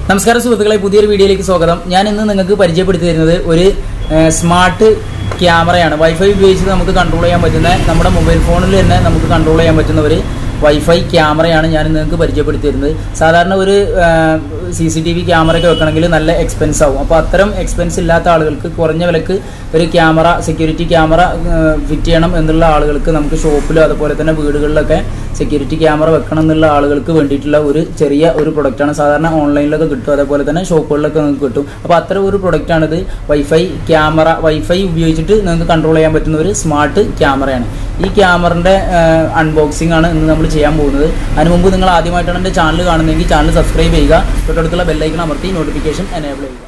നമസ്കാരം സുഹൃത്തുക്കളെ, പുതിയൊരു വീഡിയോയിലേക്ക് സ്വാഗതം. ഞാൻ ഇന്ന് നിങ്ങൾക്ക് പരിചയപ്പെടുത്തി തരുന്നത് ഒരു സ്മാർട്ട് ക്യാമറയാണ്. വൈഫൈ ഉപയോഗിച്ച് നമുക്ക് കൺട്രോൾ ചെയ്യാൻ പറ്റുന്ന, നമ്മുടെ മൊബൈൽ ഫോണിൽ തന്നെ നമുക്ക് കൺട്രോൾ ചെയ്യാൻ പറ്റുന്ന ഒരു വൈഫൈ ക്യാമറയാണ് ഞാൻ നിങ്ങൾക്ക് പരിചയപ്പെടുത്തി തരുന്നത്. സാധാരണ ഒരു CCTV ക്യാമറയൊക്കെ വെക്കണമെങ്കിൽ നല്ല എക്സ്പെൻസ് ആവും. അപ്പോൾ അത്തരം എക്സ്പെൻസ് ഇല്ലാത്ത ആളുകൾക്ക്, കുറഞ്ഞ വിലക്ക് ഒരു ക്യാമറ, സെക്യൂരിറ്റി ക്യാമറ ഫിറ്റ് ചെയ്യണം എന്നുള്ള ആളുകൾക്ക്, നമുക്ക് ഷോപ്പിലോ അതുപോലെ തന്നെ വീടുകളിലൊക്കെ സെക്യൂരിറ്റി ക്യാമറ വെക്കണം എന്നുള്ള ആളുകൾക്ക് വേണ്ടിയിട്ടുള്ള ഒരു ചെറിയ ഒരു പ്രൊഡക്റ്റാണ്. സാധാരണ ഓൺലൈനിലൊക്കെ കിട്ടും, അതേപോലെ തന്നെ ഷോപ്പുകളിലൊക്കെ നിങ്ങൾക്ക് കിട്ടും. അപ്പോൾ അത്തരം ഒരു പ്രൊഡക്റ്റാണിത്. വൈഫൈ ക്യാമറ, വൈഫൈ ഉപയോഗിച്ചിട്ട് നിങ്ങൾക്ക് കൺട്രോൾ ചെയ്യാൻ പറ്റുന്ന ഒരു സ്മാർട്ട് ക്യാമറയാണ്. ഈ ക്യാമറയുടെ അൺബോക്സിംഗ് ആണ് ഇന്ന് നമ്മൾ ചെയ്യാൻ പോകുന്നത്. അതിന് മുമ്പ് നിങ്ങൾ ആദ്യമായിട്ടാണ് എൻ്റെ ചാനൽ കാണുന്നതെങ്കിൽ ചാനൽ സബ്സ്ക്രൈബ് ചെയ്യുക, തൊട്ടടുത്തുള്ള ബെല്ലൈക്കൺ അമർത്തി നോട്ടിഫിക്കേഷൻ എനേബിൾ ചെയ്യുക.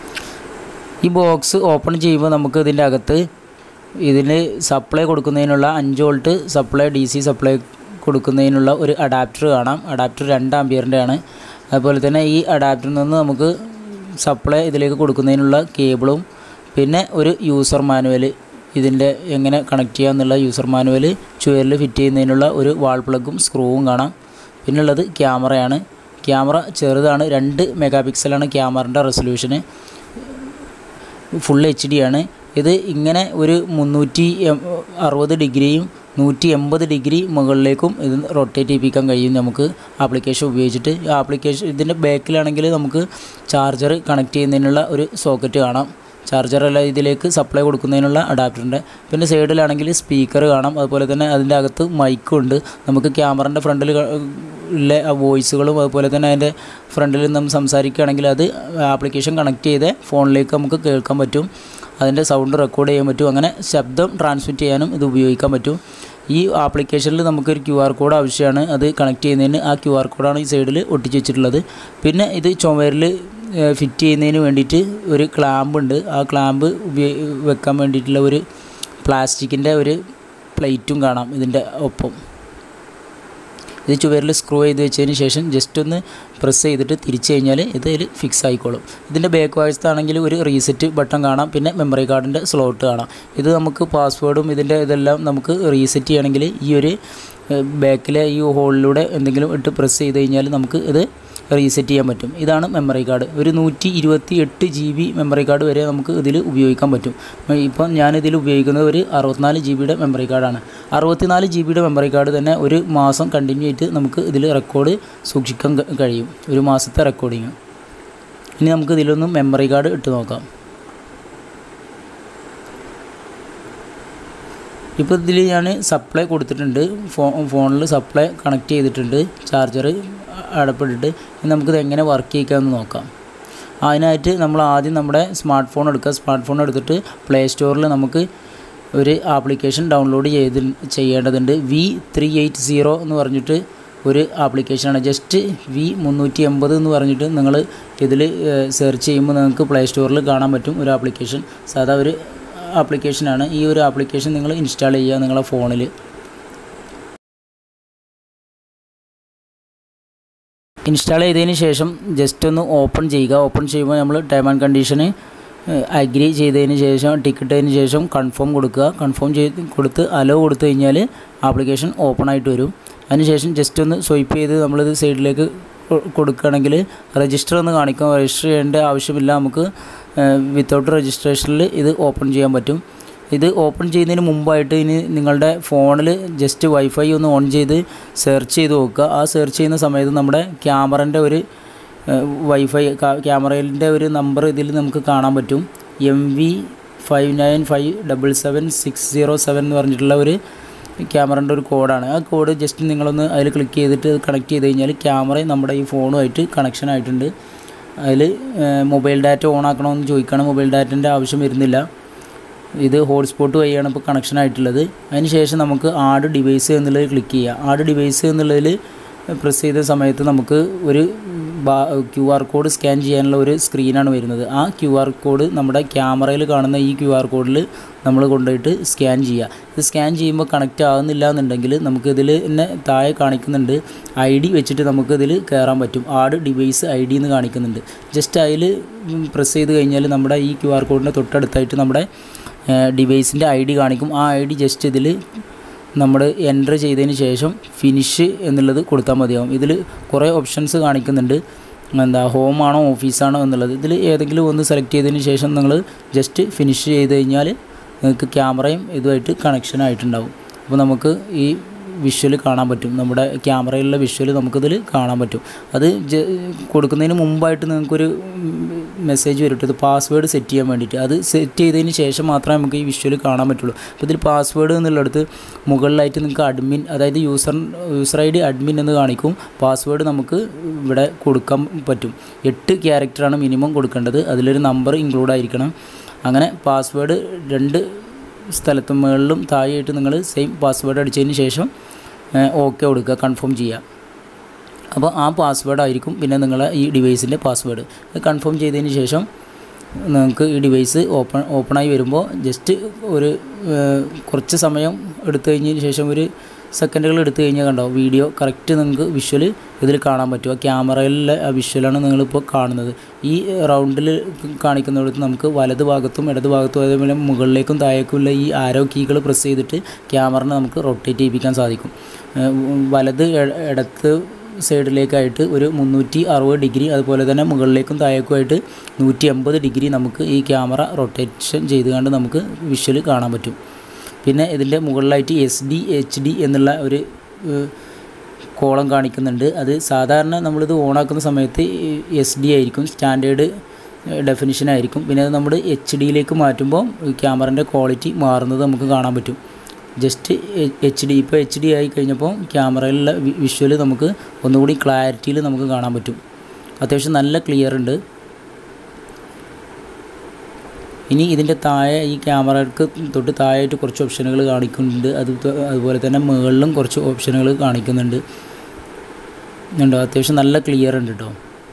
ഈ ബോക്സ് ഓപ്പൺ ചെയ്യുമ്പോൾ നമുക്ക് ഇതിൻ്റെ അകത്ത് ഇതിന് സപ്ലൈ കൊടുക്കുന്നതിനുള്ള 5 വോൾട്ട് സപ്ലൈ, DC സപ്ലൈ കൊടുക്കുന്നതിനുള്ള ഒരു അഡാപ്റ്റർ കാണാം. അഡാപ്റ്റർ 2 ആമ്പിയറിൻ്റെ ആണ്. അതുപോലെ തന്നെ ഈ അഡാപ്റ്ററിൽ നിന്ന് നമുക്ക് സപ്ലൈ ഇതിലേക്ക് കൊടുക്കുന്നതിനുള്ള കേബിളും, പിന്നെ ഒരു യൂസർ മാനുവൽ, ഇതിൻ്റെ എങ്ങനെ കണക്ട് ചെയ്യുക എന്നുള്ള യൂസർ മാനുവൽ, ചുവരിൽ ഫിറ്റ് ചെയ്യുന്നതിനുള്ള ഒരു വാൾ പ്ലഗും സ്ക്രൂവും കാണാം. പിന്നുള്ളത് ക്യാമറയാണ്. ക്യാമറ ചെറുതാണ്, 2 മെഗാ പിക്സലാണ് ക്യാമറൻ്റെ റെസൊല്യൂഷന്. ഫുൾ HD ആണ്. ഇത് ഇങ്ങനെ ഒരു 360 ഡിഗ്രിയും 180 ഡിഗ്രി മുകളിലേക്കും ഇത് റൊട്ടേറ്റ് ചെയ്യിപ്പിക്കാൻ കഴിയും നമുക്ക് ആപ്ലിക്കേഷൻ ഉപയോഗിച്ചിട്ട്. ആപ്ലിക്കേഷൻ ഇതിൻ്റെ ബാക്കിലാണെങ്കിൽ നമുക്ക് ചാർജർ കണക്ട് ചെയ്യുന്നതിനുള്ള ഒരു സോക്കറ്റ് കാണാം. ചാർജറല്ല, ഇതിലേക്ക് സപ്ലൈ കൊടുക്കുന്നതിനുള്ള അഡാപ്റ്ററിൻ്റെ. പിന്നെ സൈഡിലാണെങ്കിൽ സ്പീക്കർ കാണാം. അതുപോലെ തന്നെ അതിൻ്റെ അകത്ത് മൈക്കും ഉണ്ട്. നമുക്ക് ക്യാമറൻ്റെ ഫ്രണ്ടിൽ ഉള്ള വോയിസുകളും അതുപോലെ തന്നെ അതിൻ്റെ ഫ്രണ്ടിൽ നമ്മൾ സംസാരിക്കുകയാണെങ്കിൽ അത് ആപ്ലിക്കേഷൻ കണക്ട് ചെയ്ത് ഫോണിലേക്ക് നമുക്ക് കേൾക്കാൻ പറ്റും. അതിൻ്റെ സൗണ്ട് റെക്കോർഡ് ചെയ്യാൻ പറ്റും. അങ്ങനെ ശബ്ദം ട്രാൻസ്മിറ്റ് ചെയ്യാനും ഇത് ഉപയോഗിക്കാൻ പറ്റും. ഈ ആപ്ലിക്കേഷനിൽ നമുക്കൊരു QR കോഡ് ആവശ്യമാണ്. അത് കണക്ട് ചെയ്യുന്നതിന് ആ QR കോഡാണ് ഈ സൈഡിൽ ഒട്ടിച്ച് വെച്ചിട്ടുള്ളത്. പിന്നെ ഇത് ചുമരിൽ ഫിറ്റ് ചെയ്യുന്നതിന് വേണ്ടിയിട്ട് ഒരു ക്ലാമ്പ് ഉണ്ട്. ആ ക്ലാമ്പ് വെക്കാൻ വേണ്ടിയിട്ടുള്ള ഒരു പ്ലാസ്റ്റിക്കിൻ്റെ ഒരു പ്ലേറ്റും കാണാം ഇതിൻ്റെ ഒപ്പം. ഇത് ചുവരിൽ സ്ക്രൂ ചെയ്ത് വെച്ചതിന് ശേഷം ജസ്റ്റ് ഒന്ന് പ്രസ് ചെയ്തിട്ട് തിരിച്ചു കഴിഞ്ഞാൽ ഇതിൽ ഫിക്സ് ആയിക്കോളും. ഇതിൻ്റെ ബാക്ക് വശത്താണെങ്കിൽ ഒരു റീസെറ്റ് ബട്ടൺ കാണാം. പിന്നെ മെമ്മറി കാർഡിൻ്റെ സ്ലോട്ട് കാണാം. ഇത് നമുക്ക് പാസ്വേഡും ഇതിൻ്റെ ഇതെല്ലാം നമുക്ക് റീസെറ്റ് ചെയ്യണമെങ്കിൽ ഈ ഒരു ബാക്കിലെ ഈ ഹോളിലൂടെ എന്തെങ്കിലും ഇട്ട് പ്രസ് ചെയ്ത് കഴിഞ്ഞാൽ നമുക്ക് ഇത് റീസെറ്റ് ചെയ്യാൻ പറ്റും. ഇതാണ് മെമ്മറി കാർഡ്. ഒരു 128 GB മെമ്മറി കാർഡ് വരെ നമുക്ക് ഇതിൽ ഉപയോഗിക്കാൻ പറ്റും. ഇപ്പം ഞാനിതിൽ ഉപയോഗിക്കുന്നത് ഒരു 64 GB മെമ്മറി കാർഡാണ്. 64 GB മെമ്മറി കാർഡ് തന്നെ ഒരു മാസം കണ്ടിന്യൂ ആയിട്ട് നമുക്ക് ഇതിൽ റെക്കോർഡ് സൂക്ഷിക്കാൻ കഴിയും. ഒരു മാസത്തെ റെക്കോർഡിങ്. ഇനി നമുക്ക് ഇതിലൊന്ന് മെമ്മറി കാർഡ് ഇട്ട് നോക്കാം. ഇപ്പോൾ ഇതിൽ ഞാൻ സപ്ലൈ കൊടുത്തിട്ടുണ്ട്. ഫോണിൽ സപ്ലൈ കണക്ട് ചെയ്തിട്ടുണ്ട്. ചാർജർ അടപ്പിട്ടിട്ട് നമുക്കിത് എങ്ങനെ വർക്ക് ചെയ്യിക്കാമെന്ന് നോക്കാം. അതിനായിട്ട് നമ്മൾ ആദ്യം നമ്മുടെ സ്മാർട്ട് ഫോൺ എടുക്കുക. സ്മാർട്ട് ഫോൺ എടുത്തിട്ട് പ്ലേ സ്റ്റോറിൽ നമുക്ക് ഒരു ആപ്ലിക്കേഷൻ ഡൗൺലോഡ് ചെയ്യേണ്ടതുണ്ട്. V380 എന്ന് പറഞ്ഞിട്ട് ഒരു ആപ്ലിക്കേഷനാണ്. ജസ്റ്റ് V380 എന്ന് പറഞ്ഞിട്ട് നിങ്ങൾ ഇതിൽ സെർച്ച് ചെയ്യുമ്പോൾ നിങ്ങൾക്ക് പ്ലേ സ്റ്റോറിൽ കാണാൻ പറ്റും ഒരു ആപ്ലിക്കേഷൻ. സാധാ ഒരു ആപ്ലിക്കേഷനാണ്. ഈ ഒരു ആപ്ലിക്കേഷൻ നിങ്ങൾ ഇൻസ്റ്റാൾ ചെയ്യുക നിങ്ങളുടെ ഫോണിൽ. ഇൻസ്റ്റാൾ ചെയ്തതിന് ശേഷം ജസ്റ്റ് ഒന്ന് ഓപ്പൺ ചെയ്യുക. ഓപ്പൺ ചെയ്യുമ്പോൾ നമ്മൾ ടേം ആൻഡ് കണ്ടീഷന് അഗ്രി ചെയ്തതിന് ശേഷം, ടിക്ക് ഇട്ടതിന് ശേഷം കൺഫേം കൊടുക്കുക. കൺഫേം കൊടുത്ത് അലോ കൊടുത്തു കഴിഞ്ഞാൽ ആപ്ലിക്കേഷൻ ഓപ്പൺ ആയിട്ട് വരും. അതിനുശേഷം ജസ്റ്റ് ഒന്ന് സ്വൈപ്പ് ചെയ്ത് നമ്മളിത് സൈഡിലേക്ക് കൊടുക്കുകയാണെങ്കിൽ രജിസ്റ്റർ എന്ന് കാണിക്കും. രജിസ്റ്റർ ചെയ്യേണ്ട ആവശ്യമില്ല. നമുക്ക് വിത്തൗട്ട് രജിസ്ട്രേഷനിൽ ഇത് ഓപ്പൺ ചെയ്യാൻ പറ്റും. ഇത് ഓപ്പൺ ചെയ്യുന്നതിന് മുമ്പായിട്ട് ഇനി നിങ്ങളുടെ ഫോണിൽ ജസ്റ്റ് വൈഫൈ ഒന്ന് ഓൺ ചെയ്ത് സെർച്ച് ചെയ്ത് നോക്കുക. ആ സെർച്ച് ചെയ്യുന്ന സമയത്ത് നമ്മുടെ ക്യാമറൻ്റെ ഒരു വൈഫൈ ക്യാമറയിൻ്റെ ഒരു നമ്പർ ഇതിൽ നമുക്ക് കാണാൻ പറ്റും. MV59577607 എന്ന് പറഞ്ഞിട്ടുള്ള ഒരു ക്യാമറൻ്റെ ഒരു കോഡാണ്. ആ കോഡ് ജസ്റ്റ് നിങ്ങളൊന്ന് അതിൽ ക്ലിക്ക് ചെയ്തിട്ട് കണക്ട് ചെയ്ത് കഴിഞ്ഞാൽ ക്യാമറ നമ്മുടെ ഈ ഫോണുമായിട്ട് കണക്ഷൻ ആയിട്ടുണ്ട്. അതിൽ മൊബൈൽ ഡാറ്റ ഓൺ ആക്കണമെന്ന് ചോദിക്കണം. മൊബൈൽ ഡാറ്റൻ്റെ ആവശ്യം വരുന്നില്ല. ഇത് ഹോട്ട്സ്പോട്ട് വഴിയാണ് ഇപ്പോൾ കണക്ഷൻ ആയിട്ടുള്ളത്. അതിന് ശേഷം നമുക്ക് ആഡ് ഡിവൈസ് എന്നുള്ളത് ക്ലിക്ക് ചെയ്യുക. ആഡ് ഡിവൈസ് എന്നുള്ളതിൽ പ്രസ് ചെയ്ത സമയത്ത് നമുക്ക് ഒരു QR കോഡ് സ്കാൻ ചെയ്യാനുള്ള ഒരു സ്ക്രീനാണ് വരുന്നത്. ആ QR കോഡ് നമ്മുടെ ക്യാമറയിൽ കാണുന്ന ഈ QR കോഡിൽ നമ്മൾ കൊണ്ടുപോയിട്ട് സ്കാൻ ചെയ്യുക. ഇത് സ്കാൻ ചെയ്യുമ്പോൾ കണക്റ്റ് ആകുന്നില്ല എന്നുണ്ടെങ്കിൽ നമുക്കിതിൽ തന്നെ താഴെ കാണിക്കുന്നുണ്ട് ID വെച്ചിട്ട് നമുക്കിതിൽ കയറാൻ പറ്റും. ആഡ് ഡിവൈസ് ID എന്ന് കാണിക്കുന്നുണ്ട്. ജസ്റ്റ് അതിൽ പ്രസ് ചെയ്ത് കഴിഞ്ഞാൽ നമ്മുടെ ഈ QR കോഡിൻ്റെ തൊട്ടടുത്തായിട്ട് നമ്മുടെ ഡിവൈസിൻ്റെ ID കാണിക്കും. ആ ID ജസ്റ്റ് ഇതിൽ നമ്മൾ എൻ്റർ ചെയ്തതിന് ശേഷം ഫിനിഷ് എന്നുള്ളത് കൊടുത്താൽ മതിയാവും. ഇതിൽ കുറേ ഓപ്ഷൻസ് കാണിക്കുന്നുണ്ട്. എന്താ ഹോമാണോ ഓഫീസാണോ എന്നുള്ളത്. ഇതിൽ ഏതെങ്കിലും ഒന്ന് സെലക്ട് ചെയ്തതിന് ശേഷം നിങ്ങൾ ജസ്റ്റ് ഫിനിഷ് ചെയ്ത് കഴിഞ്ഞാൽ നിങ്ങൾക്ക് ക്യാമറയും ഇതുമായിട്ട് കണക്ഷൻ ആയിട്ടുണ്ടാവും. അപ്പോൾ നമുക്ക് ഈ വിഷ്വൽ കാണാൻ പറ്റും, നമ്മുടെ ക്യാമറയിലുള്ള വിഷ്വൽ നമുക്കിതിൽ കാണാൻ പറ്റും. അത് കൊടുക്കുന്നതിന് മുമ്പായിട്ട് നിങ്ങൾക്കൊരു മെസ്സേജ് വരും, ഇത് പാസ്വേഡ് സെറ്റ് ചെയ്യാൻ വേണ്ടിയിട്ട്. അത് സെറ്റ് ചെയ്തതിന് ശേഷം മാത്രമേ നമുക്ക് ഈ വിഷ്വൽ കാണാൻ പറ്റുള്ളൂ. അപ്പോൾ ഇതിൽ പാസ്വേഡ് എന്നുള്ളിടത്ത് മുകളിലായിട്ട് നിങ്ങൾക്ക് അഡ്മിൻ, അതായത് യൂസർ ID അഡ്മിൻ എന്ന് കാണിക്കും. പാസ്വേഡ് നമുക്ക് ഇവിടെ കൊടുക്കാൻ പറ്റും. 8 ക്യാരക്ടറാണ് മിനിമം കൊടുക്കേണ്ടത്. അതിലൊരു നമ്പർ ഇൻക്ലൂഡ് ആയിരിക്കണം. അങ്ങനെ പാസ്വേഡ് 2 സ്ഥലത്തും മുകളിലും താഴെയായിട്ട് നിങ്ങൾ സെയിം പാസ്വേഡ് അടിച്ചതിന് ശേഷം ഓക്കെ കൊടുക്കുക, കൺഫേം ചെയ്യുക. അപ്പോൾ ആ പാസ്വേഡ് ആയിരിക്കും പിന്നെ നിങ്ങളെ ഈ ഡിവൈസിൻ്റെ പാസ്വേഡ്. കൺഫേം ചെയ്തതിന് ശേഷം നിങ്ങൾക്ക് ഈ ഡിവൈസ് ഓപ്പണായി വരുമ്പോൾ ജസ്റ്റ് ഒരു കുറച്ച് സമയം എടുത്തു കഴിഞ്ഞതിന് ശേഷം ഒരു സെക്കൻഡുകൾ എടുത്തു കഴിഞ്ഞാൽ കണ്ടോ വീഡിയോ കറക്റ്റ് നിങ്ങൾക്ക് വിഷ്വൽ ഇതിൽ കാണാൻ പറ്റും. ആ ക്യാമറയിലെ ആ വിഷ്വലാണ് നിങ്ങളിപ്പോൾ കാണുന്നത്. ഈ റൗണ്ടിൽ കാണിക്കുന്നിടത്ത് നമുക്ക് വലത് ഭാഗത്തും ഇടത് ഭാഗത്തും അതേപോലെ മുകളിലേക്കും താഴേക്കുമുള്ള ഈ ആരോ കീകൾ പ്രസ് ചെയ്തിട്ട് ക്യാമറനെ നമുക്ക് റൊട്ടേറ്റ് ചെയ്യിപ്പിക്കാൻ സാധിക്കും. വലത് ഇടത്ത് സൈഡിലേക്കായിട്ട് ഒരു 360 ഡിഗ്രി, അതുപോലെ തന്നെ മുകളിലേക്കും താഴേക്കുമായിട്ട് 180 ഡിഗ്രി നമുക്ക് ഈ ക്യാമറ റൊട്ടേഷൻ ചെയ്തുകൊണ്ട് നമുക്ക് വിഷ്വൽ കാണാൻ പറ്റും. പിന്നെ ഇതിൻ്റെ മുകളിലായിട്ട് SD HD എന്നുള്ള ഒരു കോളം കാണിക്കുന്നുണ്ട്. അത് സാധാരണ നമ്മളിത് ഓണാക്കുന്ന സമയത്ത് SD ആയിരിക്കും, സ്റ്റാൻഡേർഡ് ഡെഫിനിഷൻ ആയിരിക്കും. പിന്നെ അത് നമ്മൾ HDയിലേക്ക് മാറ്റുമ്പോൾ ക്യാമറൻ്റെ ക്വാളിറ്റി മാറുന്നത് നമുക്ക് കാണാൻ പറ്റും. ജസ്റ്റ് HD ഇപ്പോൾ HD ആയി കഴിഞ്ഞപ്പോൾ ക്യാമറയിലുള്ള വിഷ്വൽ നമുക്ക് ഒന്നുകൂടി ക്ലാരിറ്റിയിൽ നമുക്ക് കാണാൻ പറ്റും. അത്യാവശ്യം നല്ല ക്ലിയർ ഉണ്ട്. ഇനി ഇതിൻ്റെ താഴെ ഈ ക്യാമറയ്ക്ക് തൊട്ട് താഴെയായിട്ട് കുറച്ച് ഓപ്ഷനുകൾ കാണിക്കുന്നുണ്ട്. അതുപോലെ തന്നെ മുകളിലും കുറച്ച് ഓപ്ഷനുകൾ കാണിക്കുന്നുണ്ട്. ഉണ്ടോ, അത്യാവശ്യം നല്ല ക്ലിയർ ഉണ്ട് കേട്ടോ.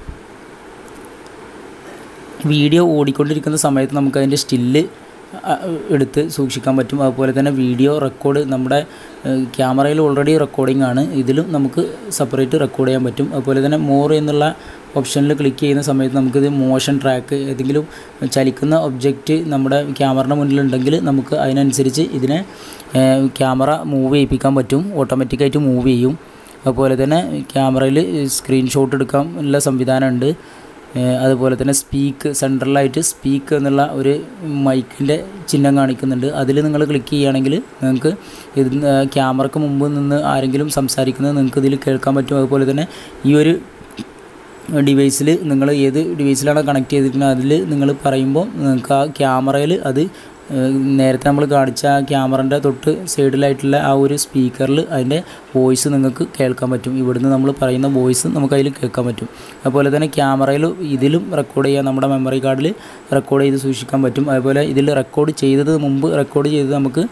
വീഡിയോ ഓടിക്കൊണ്ടിരിക്കുന്ന സമയത്ത് നമുക്ക് അതിൻ്റെ സ്റ്റില്ല് എടുത്ത് സൂക്ഷിക്കാൻ പറ്റും. അതുപോലെ തന്നെ വീഡിയോ റെക്കോർഡ് നമ്മുടെ ക്യാമറയിൽ ഓൾറെഡി റെക്കോർഡിംഗ് ആണ്, ഇതിലും നമുക്ക് സെപ്പറേറ്റ് റെക്കോർഡ് ചെയ്യാൻ പറ്റും. അതുപോലെ തന്നെ മോർ എന്നുള്ള ഓപ്ഷനിൽ ക്ലിക്ക് ചെയ്യുന്ന സമയത്ത് നമുക്കിത് മോഷൻ ട്രാക്ക്, ഏതെങ്കിലും ചലിക്കുന്ന ഒബ്ജക്റ്റ് നമ്മുടെ ക്യാമറയുടെ മുന്നിലുണ്ടെങ്കിൽ നമുക്ക് അതിനനുസരിച്ച് ഇതിനെ ക്യാമറ മൂവ് ചെയ്യിപ്പിക്കാൻ പറ്റും, ഓട്ടോമാറ്റിക്കായിട്ട് മൂവ് ചെയ്യും. അതുപോലെ തന്നെ ക്യാമറയിൽ സ്ക്രീൻഷോട്ട് എടുക്കാൻ ഉള്ള സംവിധാനമുണ്ട്. അതുപോലെ തന്നെ സെൻട്രലായിട്ട് സ്പീക്ക് എന്നുള്ള ഒരു മൈക്കിൻ്റെ ചിഹ്നം കാണിക്കുന്നുണ്ട്. അതിൽ നിങ്ങൾ ക്ലിക്ക് ചെയ്യുകയാണെങ്കിൽ നിങ്ങൾക്ക് ഇത് ക്യാമറയ്ക്ക് മുമ്പ് നിന്ന് ആരെങ്കിലും സംസാരിക്കുന്നത് നിങ്ങൾക്ക് ഇതിൽ കേൾക്കാൻ പറ്റും. അതുപോലെ തന്നെ ഈ ഒരു ഡിവൈസിൽ നിങ്ങൾ ഏത് ഡിവൈസിലാണ് കണക്ട് ചെയ്തിരിക്കുന്നത് അതിൽ നിങ്ങൾ പറയുമ്പോൾ നിങ്ങൾക്ക് ആ ക്യാമറയിൽ അത് നേരത്തെ നമ്മൾ കാണിച്ച ആ ക്യാമറൻ്റെ തൊട്ട് സൈഡിലായിട്ടുള്ള ആ ഒരു സ്പീക്കറിൽ അതിൻ്റെ വോയിസ് നിങ്ങൾക്ക് കേൾക്കാൻ പറ്റും. ഇവിടുന്ന് നമ്മൾ പറയുന്ന വോയിസ് നമുക്ക് അതിൽ കേൾക്കാൻ പറ്റും. അതുപോലെ തന്നെ ക്യാമറയിൽ ഇതിലും റെക്കോർഡ് ചെയ്യാൻ നമ്മുടെ മെമ്മറി കാർഡിൽ റെക്കോർഡ് ചെയ്ത് സൂക്ഷിക്കാൻ പറ്റും. അതുപോലെ ഇതിൽ റെക്കോർഡ് ചെയ്തത് നമുക്ക്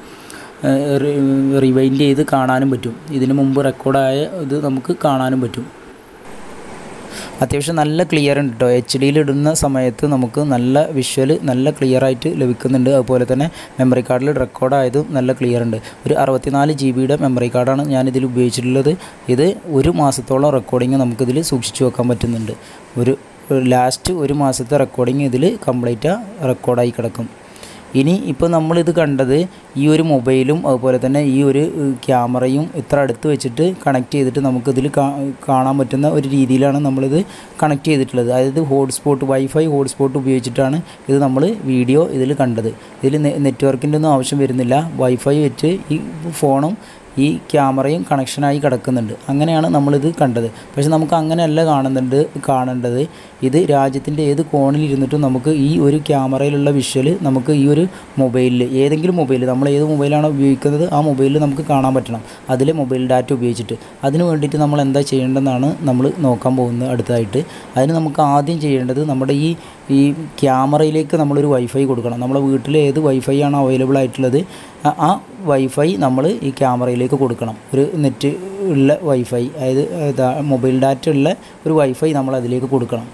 റിവൈൻഡ് ചെയ്ത് കാണാനും പറ്റും. ഇതിന് മുമ്പ് റെക്കോർഡായ ഇത് നമുക്ക് കാണാനും പറ്റും. അത്യാവശ്യം നല്ല ക്ലിയർ ഉണ്ട് കേട്ടോ. HDയിൽ ഇടുന്ന സമയത്ത് നമുക്ക് നല്ല വിഷ്വൽ നല്ല ക്ലിയർ ആയിട്ട് ലഭിക്കുന്നുണ്ട്. അതുപോലെ തന്നെ മെമ്മറി കാർഡിൽ റെക്കോർഡായതും നല്ല ക്ലിയർ ഉണ്ട്. ഒരു 64 GB മെമ്മറി കാർഡാണ് ഞാനിതിൽ ഉപയോഗിച്ചിട്ടുള്ളത്. ഇത് 1 മാസത്തോളം റെക്കോർഡിങ് നമുക്കിതിൽ സൂക്ഷിച്ചു വെക്കാൻ പറ്റുന്നുണ്ട്. ലാസ്റ്റ് 1 മാസത്തെ റെക്കോർഡിങ് ഇതിൽ കംപ്ലീറ്റ് റെക്കോർഡായി കിടക്കും. ഇനി ഇപ്പോൾ നമ്മളിത് കണ്ടത് ഈ ഒരു മൊബൈലും അതുപോലെ തന്നെ ഈ ഒരു ക്യാമറയും ഇത്ര അടുത്ത് വെച്ചിട്ട് കണക്ട് ചെയ്തിട്ട് നമുക്കിതിൽ കാണാൻ പറ്റുന്ന ഒരു രീതിയിലാണ് നമ്മളിത് കണക്ട് ചെയ്തിട്ടുള്ളത്. അതായത് വൈഫൈ ഹോട്ട്സ്പോട്ട് ഉപയോഗിച്ചിട്ടാണ് ഇത് നമ്മൾ വീഡിയോ ഇതിൽ കണ്ടത്. ഇതിൽ നെറ്റ്വർക്കിൻ്റെ ഒന്നും ആവശ്യം വരുന്നില്ല. വൈഫൈ വെച്ച് ഈ ഫോണും ഈ ക്യാമറയും കണക്ഷനായി കിടക്കുന്നുണ്ട്. അങ്ങനെയാണ് നമ്മളിത് കണ്ടത്. പക്ഷെ നമുക്ക് അങ്ങനെയല്ല കാണേണ്ടത്. ഇത് രാജ്യത്തിൻ്റെ ഏത് കോണിലിരുന്നിട്ടും നമുക്ക് ഈ ഒരു ക്യാമറയിലുള്ള വിഷ്വൽ നമുക്ക് ഈ ഒരു മൊബൈലിൽ ഏതെങ്കിലും മൊബൈൽ നമ്മൾ ഏത് മൊബൈലാണോ ഉപയോഗിക്കുന്നത് ആ മൊബൈലിൽ നമുക്ക് കാണാൻ പറ്റണം, അതിൽ മൊബൈൽ ഡാറ്റ ഉപയോഗിച്ചിട്ട്. അതിന് വേണ്ടിയിട്ട് നമ്മൾ എന്താ ചെയ്യേണ്ടതെന്നാണ് നമ്മൾ നോക്കാൻ പോകുന്നത് അടുത്തതായിട്ട്. അതിന് നമുക്ക് ആദ്യം ചെയ്യേണ്ടത് നമ്മുടെ ഈ ക്യാമറയിലേക്ക് നമ്മളൊരു വൈഫൈ കൊടുക്കണം. നമ്മുടെ വീട്ടിൽ ഏത് വൈഫൈ ആണോ അവൈലബിൾ ആയിട്ടുള്ളത് ആ വൈഫൈ നമ്മൾ ഈ ക്യാമറയിലേക്ക് കൊടുക്കണം. ഒരു നെറ്റ് ഉള്ള വൈഫൈ, അതായത് മൊബൈൽ ഡാറ്റ ഉള്ള ഒരു വൈഫൈ നമ്മൾ അതിലേക്ക് കൊടുക്കണം.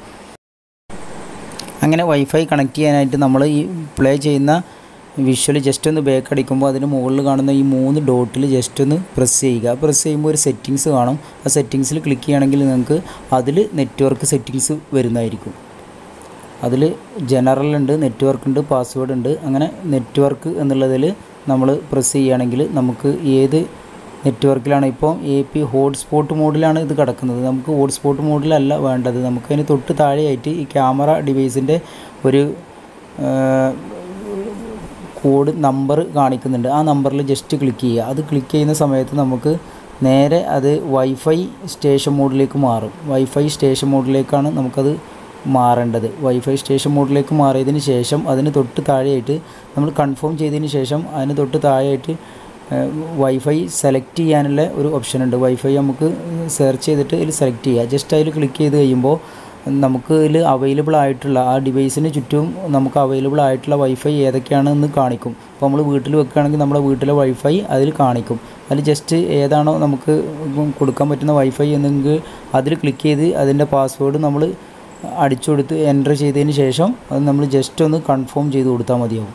അങ്ങനെ വൈഫൈ കണക്ട് ചെയ്യാനായിട്ട് നമ്മൾ ഈ പ്ലേ ചെയ്യുന്ന വിഷ്വൽ ജസ്റ്റ് ഒന്ന് ബാക്ക് അടിക്കുമ്പോൾ അതിന് മുകളിൽ കാണുന്ന ഈ 3 ഡോട്ടിൽ ജസ്റ്റ് ഒന്ന് പ്രസ് ചെയ്യുക. പ്രസ് ചെയ്യുമ്പോൾ ഒരു സെറ്റിങ്സ് കാണും. ആ സെറ്റിങ്സിൽ ക്ലിക്ക് ചെയ്യുകയാണെങ്കിൽ നിങ്ങൾക്ക് അതിൽ നെറ്റ്വർക്ക് സെറ്റിങ്സ് വരുന്നതായിരിക്കും. അതിൽ ജനറൽ ഉണ്ട്, നെറ്റ്വർക്ക് ഉണ്ട്, പാസ്വേഡ് ഉണ്ട്. അങ്ങനെ നെറ്റ്വർക്ക് എന്നുള്ളതിൽ നമ്മൾ പ്രസ് ചെയ്യുകയാണെങ്കിൽ നമുക്ക് ഏത് നെറ്റ്വർക്കിലാണ്. ഇപ്പോൾ AP ഹോട്ട്സ്പോട്ട് മോഡിലാണ് ഇത് കിടക്കുന്നത്. നമുക്ക് ഹോട്ട്സ്പോട്ട് മോഡിലല്ല വേണ്ടത്. നമുക്കതിന് തൊട്ട് താഴെയായിട്ട് ഈ ക്യാമറ ഡിവൈസിൻ്റെ ഒരു കോഡ് നമ്പർ കാണിക്കുന്നുണ്ട്. ആ നമ്പറിൽ ജസ്റ്റ് ക്ലിക്ക് ചെയ്യുക. അത് ക്ലിക്ക് ചെയ്യുന്ന സമയത്ത് നമുക്ക് നേരെ അത് വൈഫൈ സ്റ്റേഷൻ മോഡിലേക്ക് മാറും. വൈഫൈ സ്റ്റേഷൻ മോഡിലേക്കാണ് നമുക്കത് മാറേണ്ടത്. വൈഫൈ സ്റ്റേഷൻ മോഡിലേക്ക് മാറിയതിന് ശേഷം അതിന് തൊട്ട് താഴെയായിട്ട് നമ്മൾ കൺഫേം ചെയ്തതിന് ശേഷം അതിന് തൊട്ട് താഴെയായിട്ട് വൈഫൈ സെലക്ട് ചെയ്യാനുള്ള ഒരു ഓപ്ഷൻ ഉണ്ട്. വൈഫൈ നമുക്ക് സെർച്ച് ചെയ്തിട്ട് ഇതിൽ സെലക്ട് ചെയ്യുക. ജസ്റ്റ് അതിൽ ക്ലിക്ക് ചെയ്ത് കഴിയുമ്പോൾ നമുക്ക് ഇതിൽ അവൈലബിൾ ആയിട്ടുള്ള ആ ഡിവൈസിന് ചുറ്റും നമുക്ക് അവൈലബിൾ ആയിട്ടുള്ള വൈഫൈ ഏതൊക്കെയാണെന്ന് കാണിക്കും. ഇപ്പോൾ നമ്മൾ വീട്ടിൽ വെക്കുകയാണെങ്കിൽ നമ്മുടെ വീട്ടിലെ വൈഫൈ അതിൽ കാണിക്കും. അതിൽ ജസ്റ്റ് ഏതാണോ നമുക്ക് കൊടുക്കാൻ പറ്റുന്ന വൈഫൈ എന്നെങ്കിൽ അതിൽ ക്ലിക്ക് ചെയ്ത് അതിൻ്റെ പാസ്വേഡ് നമ്മൾ അടിച്ചു കൊടുത്ത് എൻ്റർ ചെയ്തതിന് ശേഷം അത് നമ്മൾ ജസ്റ്റ് ഒന്ന് കൺഫേം ചെയ്ത് കൊടുത്താൽ മതിയാവും.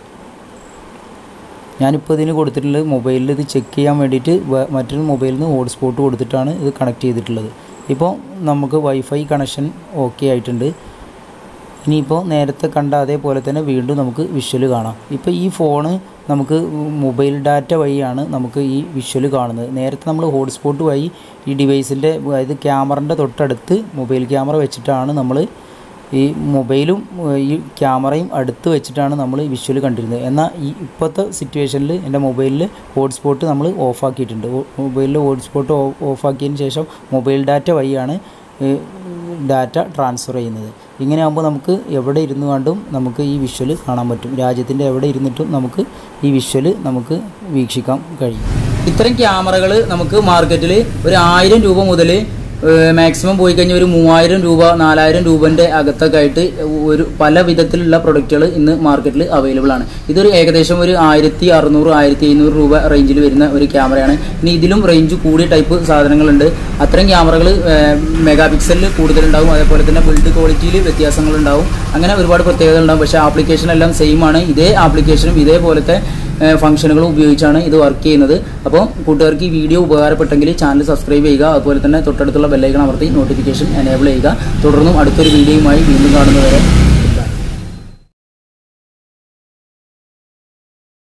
ഞാനിപ്പോൾ ഇതിന് കൊടുത്തിട്ടുള്ളത് മൊബൈലിൽ ഇത് ചെക്ക് ചെയ്യാൻ വേണ്ടിയിട്ട് മറ്റൊരു മൊബൈലിൽ നിന്ന് ഹോട്ട്സ്പോട്ട് കൊടുത്തിട്ടാണ് ഇത് കണക്ട് ചെയ്തിട്ടുള്ളത്. ഇപ്പോൾ നമുക്ക് വൈഫൈ കണക്ഷൻ ഓക്കെ ആയിട്ടുണ്ട്. ഇനിയിപ്പോൾ നേരത്തെ കണ്ട അതേപോലെ തന്നെ വീണ്ടും നമുക്ക് വിഷ്വൽ കാണാം. ഇപ്പോൾ ഈ ഫോണ് നമുക്ക് മൊബൈൽ ഡാറ്റ വഴിയാണ് നമുക്ക് ഈ വിഷ്വൽ കാണുന്നത്. നേരത്തെ നമ്മൾ ഹോട്ട്സ്പോട്ട് വഴി ഈ ഡിവൈസിൻ്റെ അതായത് ക്യാമറൻ്റെ തൊട്ടടുത്ത് മൊബൈൽ ക്യാമറ വെച്ചിട്ടാണ് നമ്മൾ ഈ മൊബൈലും ഈ ക്യാമറയും അടുത്ത് വെച്ചിട്ടാണ് നമ്മൾ ഈ വിഷ്വൽ കണ്ടിരുന്നത്. എന്നാൽ ഈ ഇപ്പോഴത്തെ സിറ്റുവേഷനിൽ എൻ്റെ മൊബൈലിൽ ഹോട്ട്സ്പോട്ട് നമ്മൾ ഓഫാക്കിയിട്ടുണ്ട്. മൊബൈലിൽ ഹോട്ട്സ്പോട്ട് ഓഫാക്കിയതിന് ശേഷം മൊബൈൽ ഡാറ്റ വഴിയാണ് ഡാറ്റ ട്രാൻസ്ഫർ ചെയ്യുന്നത്. ഇങ്ങനെ ആകുമ്പോൾ നമുക്ക് എവിടെ ഇരുന്നു കൊണ്ടും നമുക്ക് ഈ വിഷ്വൽ കാണാൻ പറ്റും. രാജ്യത്തിൻ്റെ എവിടെ ഇരുന്നിട്ടും നമുക്ക് ഈ വിഷ്വൽ നമുക്ക് വീക്ഷിക്കാൻ കഴിയും. ഇത്തരം ക്യാമറകൾ നമുക്ക് മാർക്കറ്റിൽ ഒരു 1000 രൂപ മുതൽ മാക്സിമം പോയി കഴിഞ്ഞാൽ ഒരു 3000 രൂപ 4000 രൂപൻ്റെ അകത്തൊക്കെ ആയിട്ട് ഒരു പല വിധത്തിലുള്ള പ്രൊഡക്റ്റുകൾ ഇന്ന് മാർക്കറ്റിൽ അവൈലബിൾ ആണ്. ഇതൊരു ഏകദേശം ഒരു 1600 1700 രൂപ റേഞ്ചിൽ വരുന്ന ഒരു ക്യാമറയാണ്. ഇനി ഇതിലും റേഞ്ച് കൂടിയ ടൈപ്പ് സാധനങ്ങളുണ്ട്. അത്തരം ക്യാമറകൾ മെഗാ പിക്സലിൽ കൂടുതലുണ്ടാവും. അതേപോലെ തന്നെ ബിൽഡ് ക്വാളിറ്റിയിൽ വ്യത്യാസങ്ങളുണ്ടാവും. അങ്ങനെ ഒരുപാട് പ്രത്യേകതകളുണ്ടാവും. പക്ഷേ ആപ്ലിക്കേഷൻ എല്ലാം സെയിം ആണ്. ഇതേ ആപ്ലിക്കേഷനും ഇതേപോലത്തെ ഫംഗ്ഷനുകളും ഉപയോഗിച്ചാണ് ഇത് വർക്ക് ചെയ്യുന്നത്. അപ്പോൾ കൂട്ടുകാർക്ക് ഈ വീഡിയോ ഉപകാരപ്പെട്ടെങ്കിൽ ചാനൽ സബ്സ്ക്രൈബ് ചെയ്യുക. അതുപോലെ തന്നെ തൊട്ടടുത്തുള്ള ബെല്ലൈക്കൺ അമർത്തി നോട്ടിഫിക്കേഷൻ എനേബിൾ ചെയ്യുക. തുടർന്നും അടുത്തൊരു വീഡിയോയുമായി വീണ്ടും കാണുന്നവരെ